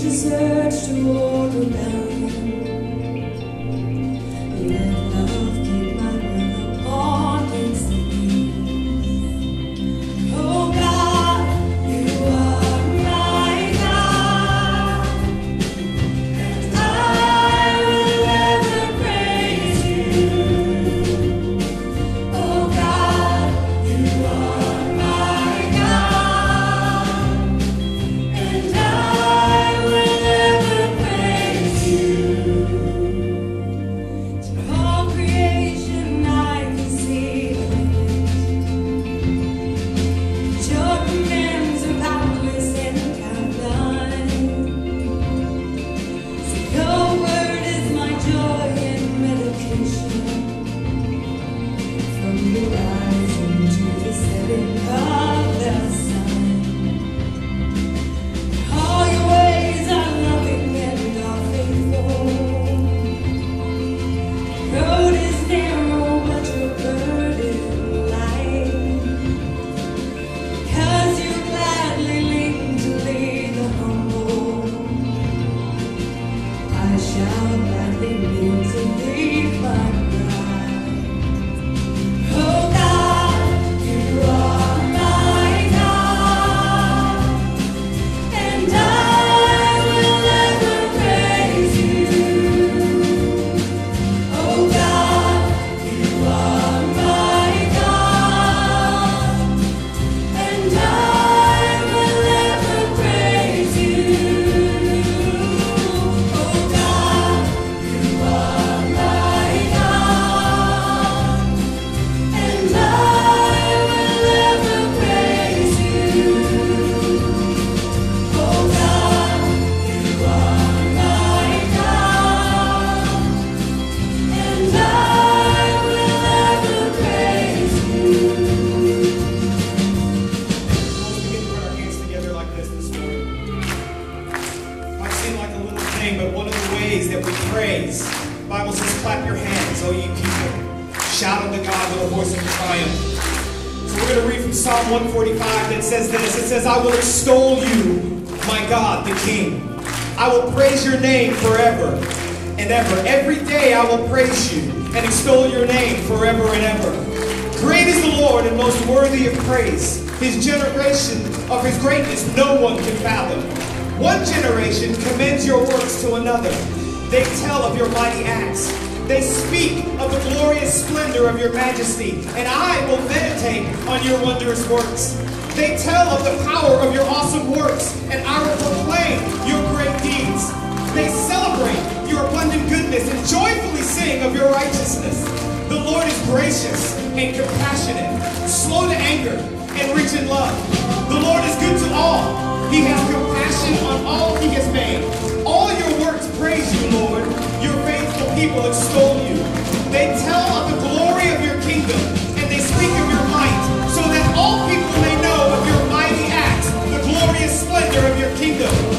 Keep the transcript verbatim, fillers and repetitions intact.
nations urge toward rebellion. Let love keep my will upon its knees. Oh God, you are my God, and I will ever praise you. Oh God, you are my God, and I will ever praise you. To all creation I can see your commands are boundless and countless. So your word is my joy and meditation, from the rising to the setting of the sun. All your ways are loving and are faithful. The road is narrow, but your burden light. Because you gladly lean to lead the humble, I shall gladly lean to lead my bride. Oh God, you are my God, and I will ever praise you. Oh God, you are my God, and I will ever praise you. Oh God, you are my God, and I will ever praise you. Oh God, you are my God, and I will ever praise you. Let's begin to put our hands together like this this morning. Might seem like a little thing, but one of the ways that we praise, the Bible says, clap your hands, O ye people. Shout unto God with a voice of triumph. So we're going to read from Psalm one forty-five that says this. It says, I will extol you, my God, the King. I will praise your name forever and ever. Every day I will praise you and extol your name forever and ever. Great is the Lord and most worthy of praise. His generation of his greatness no one can fathom. One generation commends your works to another. They tell of your mighty acts. They speak of the glorious splendor of your majesty, and I will meditate on your wondrous works. They tell of the power of your awesome works, and I will proclaim your great deeds. They celebrate your abundant goodness and joyfully sing of your righteousness. The Lord is gracious and compassionate, slow to anger, and rich in love. The Lord is good to all. He has compassion on all he has made. All your works praise you, Lord. Your faithful people extol you. They tell of the glory of your kingdom, and they speak of your might, so that all people may know of your mighty acts, the glorious splendor of your kingdom.